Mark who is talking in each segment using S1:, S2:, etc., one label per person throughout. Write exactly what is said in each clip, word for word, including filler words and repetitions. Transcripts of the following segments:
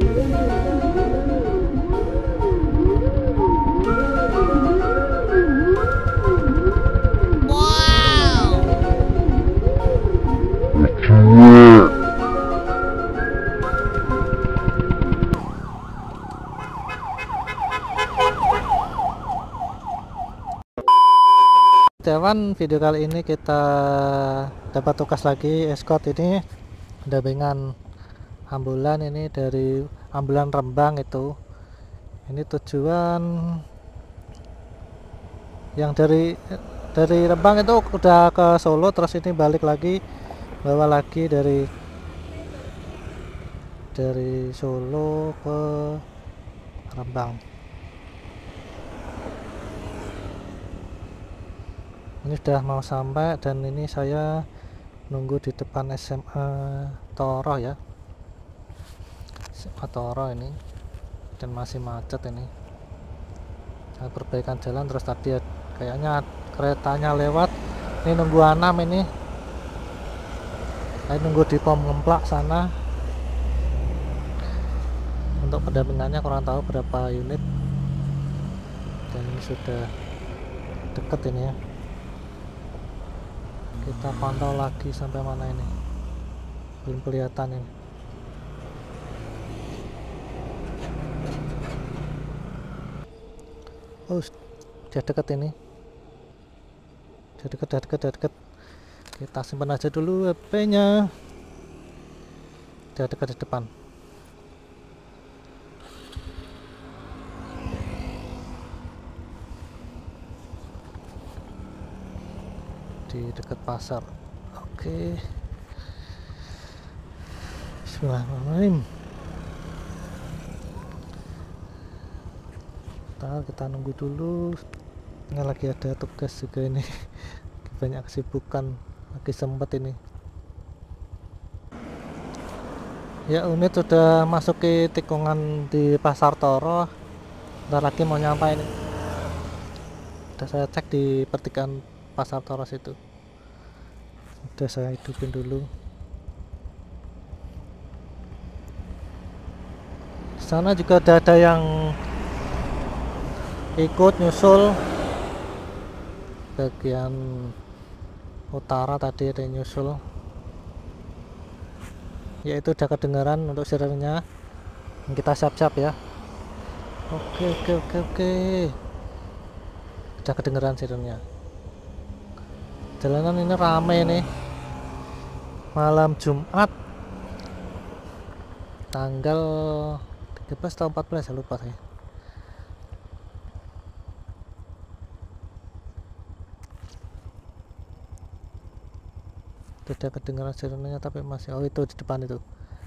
S1: Teman, video kali ini kita dapat tugas lagi escort ini dampingan ambulan ini dari ambulan Rembang itu. Ini tujuan yang dari dari Rembang itu udah ke Solo, terus ini balik lagi bawa lagi dari dari Solo ke Rembang. Ini sudah mau sampai dan ini saya nunggu di depan S M A Toro ya, S M A Toro ini, dan masih macet ini. Saya perbaikan jalan, terus tadi kayaknya keretanya lewat. Ini nunggu Anam ini, saya nunggu di pom ngemplak sana. Untuk pendampingannya kurang tahu berapa unit, dan ini sudah deket ini ya. Kita pantau lagi sampai mana ini, belum kelihatan ini. Oh, sudah dekat ini, sudah dekat, sudah dekat, sudah dekat. Kita simpan aja dulu H P-nya. Sudah dekat di depan. Di dekat pasar. Oke, bismillahirrahmanirrahim. Ntar kita nunggu dulu. Ini lagi ada tugas juga ini. Banyak kesibukan, lagi sempet ini ya. Unit sudah masuk ke tikungan di Pasar Toro, ntar lagi mau nyampe ini. Udah saya cek di pertigaan Pasar Toro itu, udah saya hidupin dulu. Sana juga ada, ada yang ikut nyusul bagian utara, tadi ada yang nyusul, yaitu udah kedengaran untuk sirennya. Kita siap-siap ya. Oke oke oke oke, udah kedengaran sirennya. Jalanan ini rame nih, malam Jumat tanggal tiga belas atau empat belas, saya lupa saya. Tidak kedengaran sirenenya tapi masih, oh itu di depan itu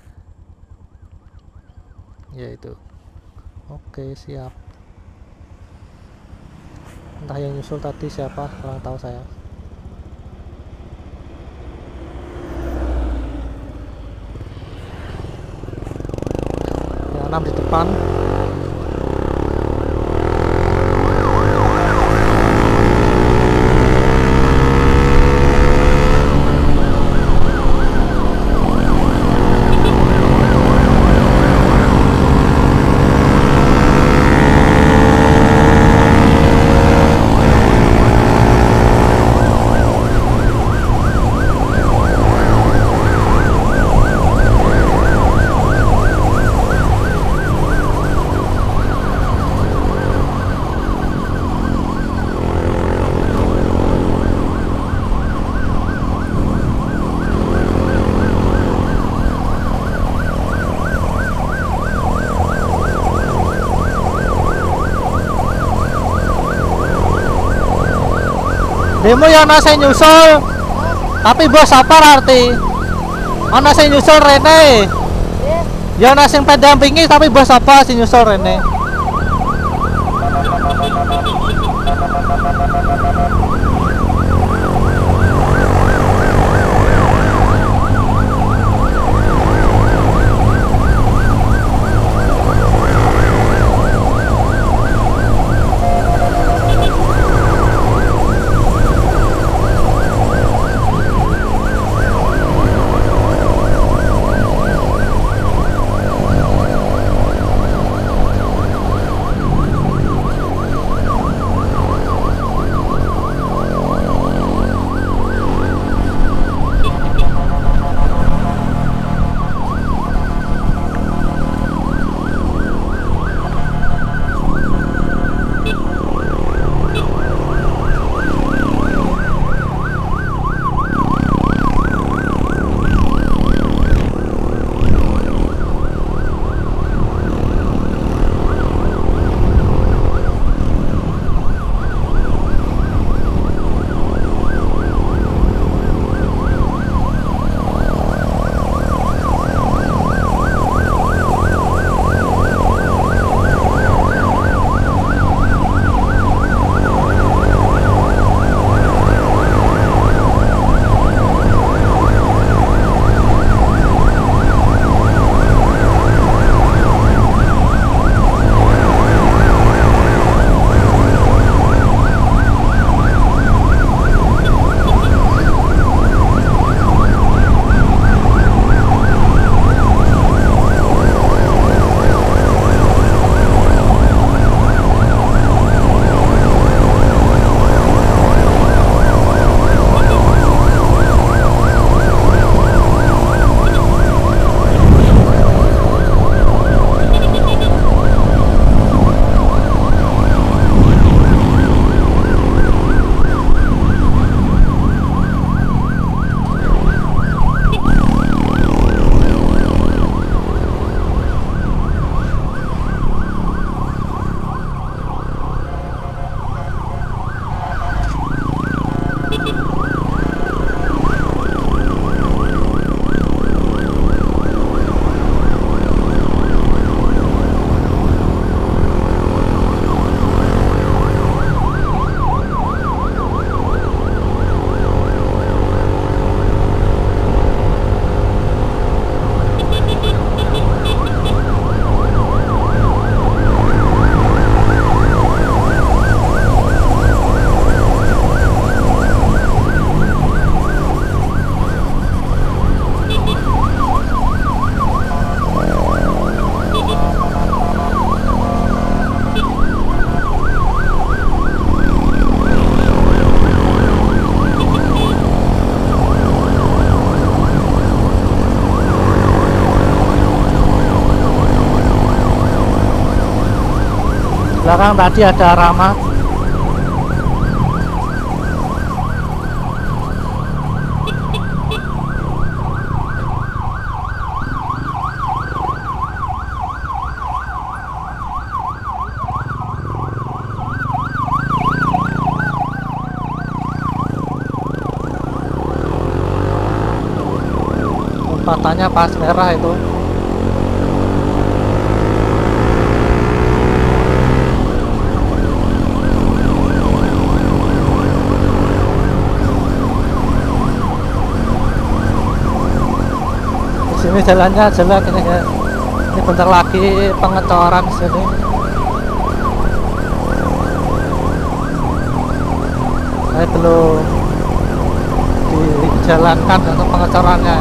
S1: ya itu. Oke siap. Entah yang nyusul tadi siapa, kurang tahu saya. Di depan. Demo ya ana sing nyusul. Tapi bos apa arti? Ana sing nyusul rene. Ya ana sing pendampingi tapi bos apa sing nyusul rene? sekarang tadi ada Rama. Lompatannya pas merah itu. Di sini jalannya jelek ini guys. Ini bentar lagi pengecoran di sini. Saya belum dijalankan untuk pengecorannya.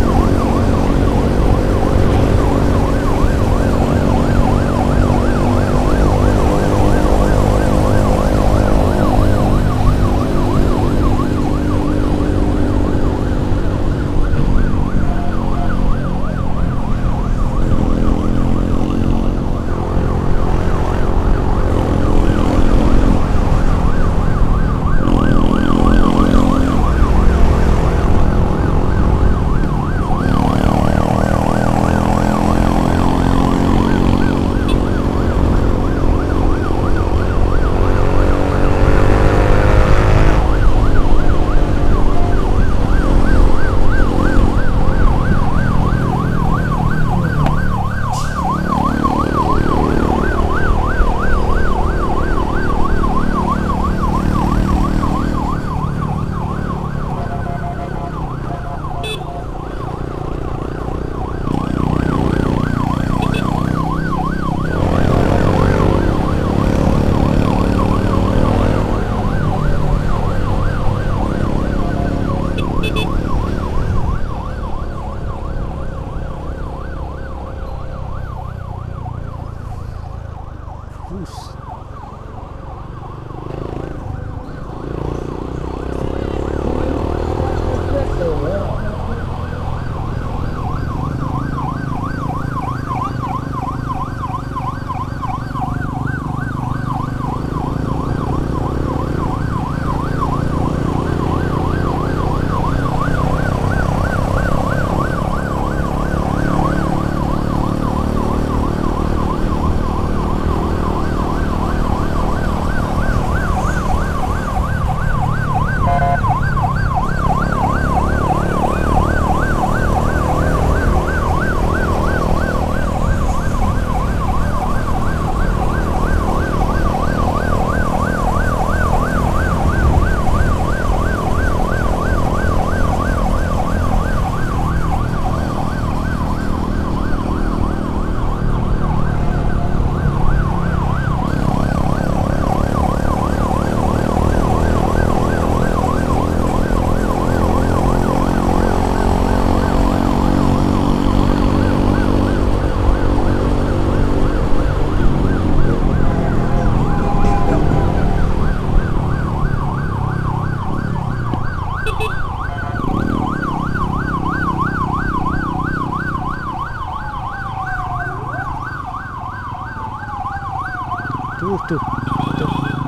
S1: Tuh, tuh, tuh.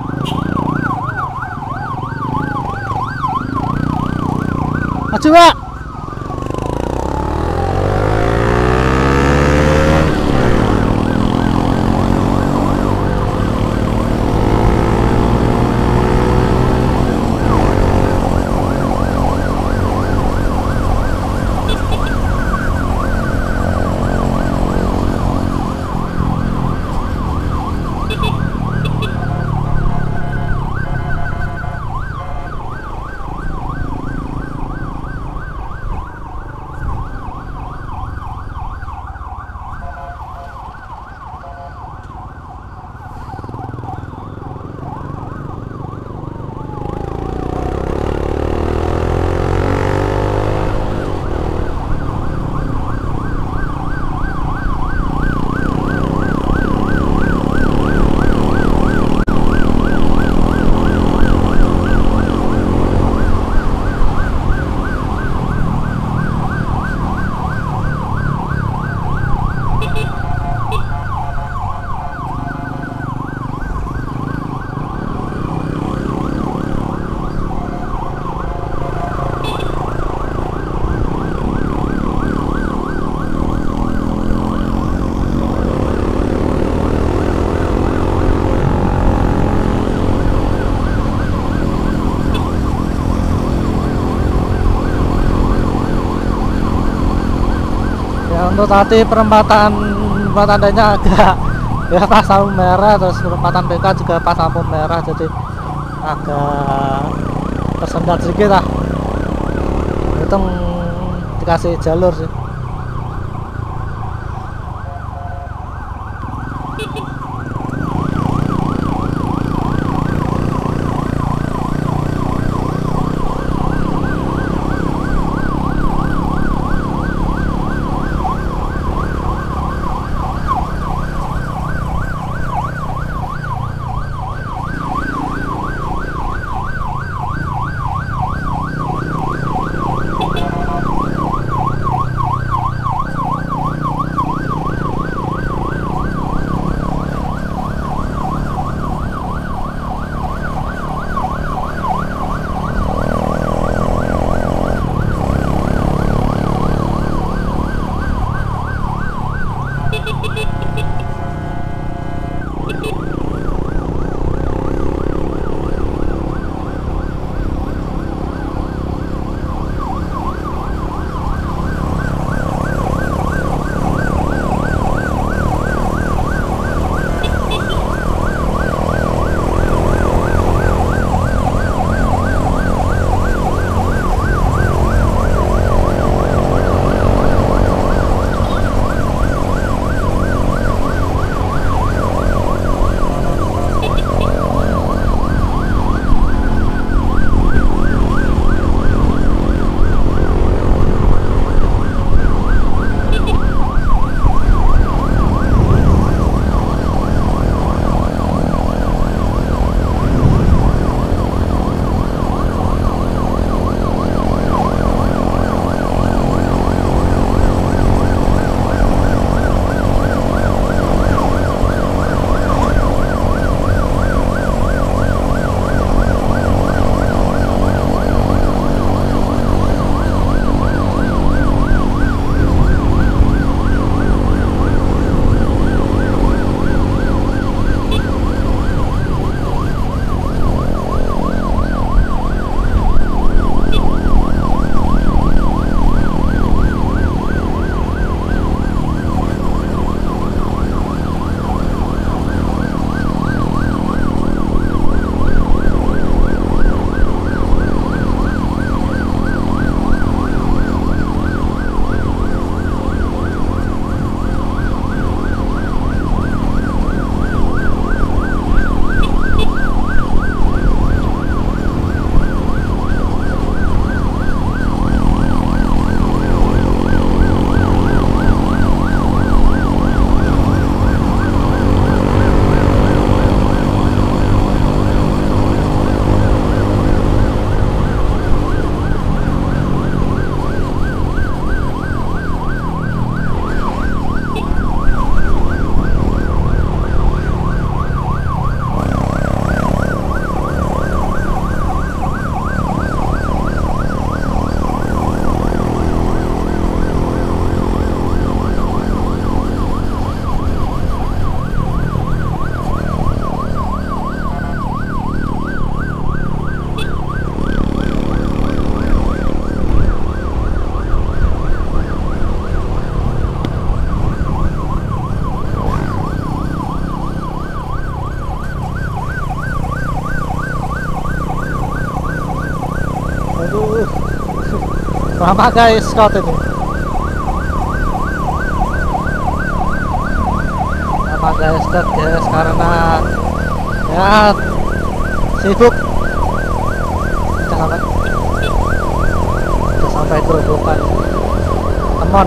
S1: Maju, Pak. untuk tadi perempatan perempatan lainnya agak ya pas lampu merah, terus perempatan B K juga pas lampu merah, jadi agak tersendat sedikit lah. Hitung dikasih jalur sih.
S2: Lama guys scout ini. Lama guys scout guys karena ya sibuk. Kita sampai kita sampai gerobokan teman.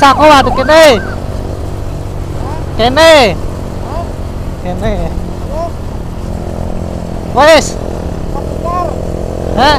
S2: wis aku ada kene. Kene. Kene. Wis. Hah?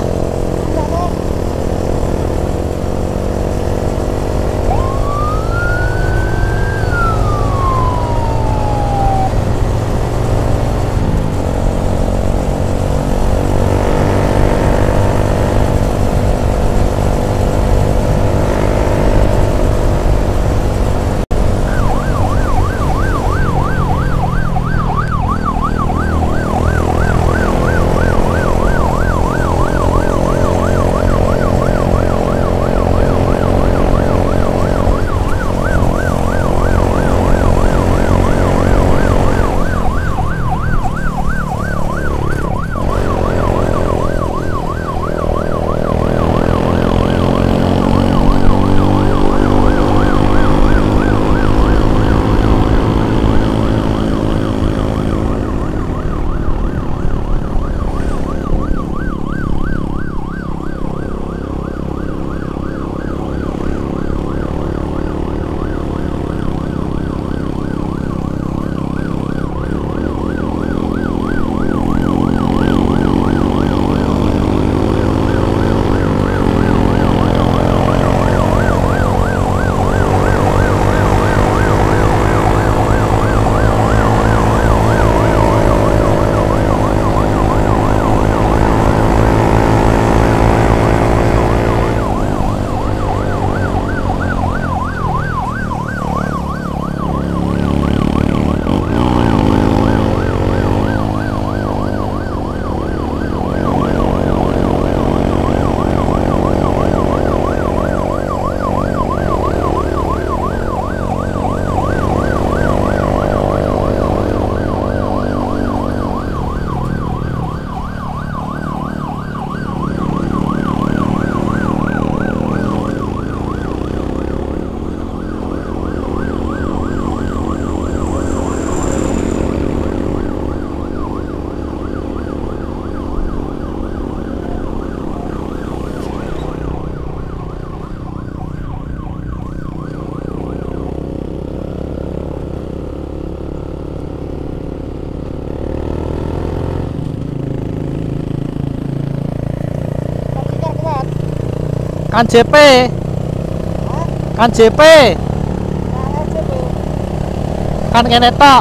S2: Kan J P. Kan J P. Kan kene tok.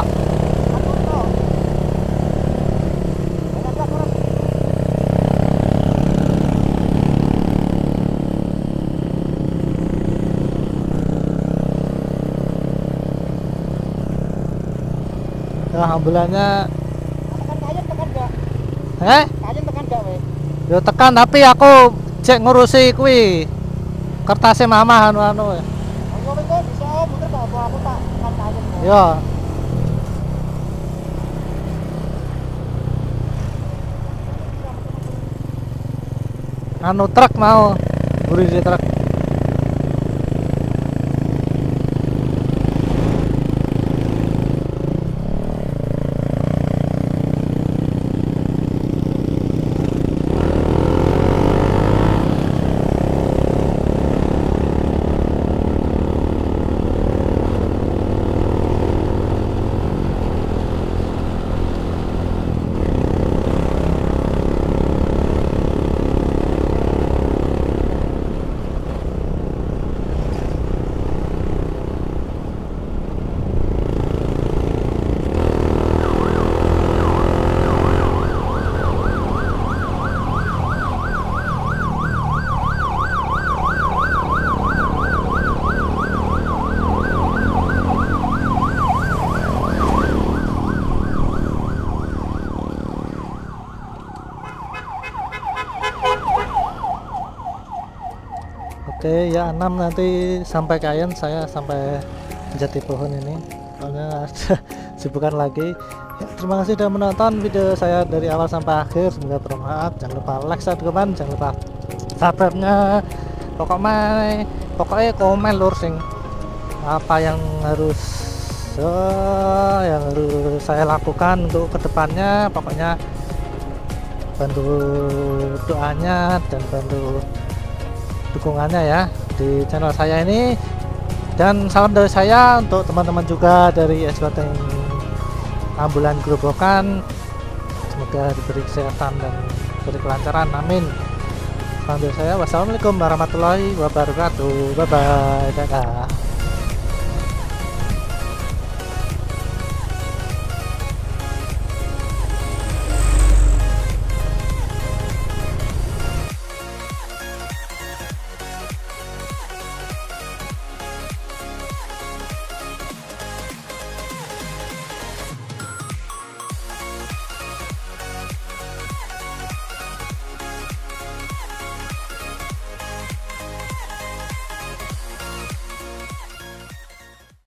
S2: Alhamdulillahnya.
S1: Tekan kayen tekan gak?
S2: Eh?
S1: Kayen tekan gak we?
S2: Yo tekan tapi aku cek ngurusi kuwi. Kertasnya mama anu-anu.
S1: Ayo kowe bisa muter kok aku tak tekan kayen.
S2: Yo. Anu truk mau buri di truk. Oke ya enam nanti sampai Kayen, saya sampai jati pohon ini soalnya ada sibukan lagi ya, terima kasih sudah menonton video saya dari awal sampai akhir, semoga bermanfaat. Jangan lupa like, subscribe, jangan lupa subscribe nya pokoknya pokoknya komen lur sing apa yang harus uh, yang harus saya lakukan untuk kedepannya. Pokoknya bantu doanya dan bantu dukungannya ya di channel saya ini.
S1: Dan salam dari saya untuk teman-teman juga dari Esbateng Ambulan Gerobokan. Semoga diberi kesehatan dan diberi kelancaran, amin. Salam dari saya, wassalamualaikum warahmatullahi wabarakatuh. Bye bye, dadah.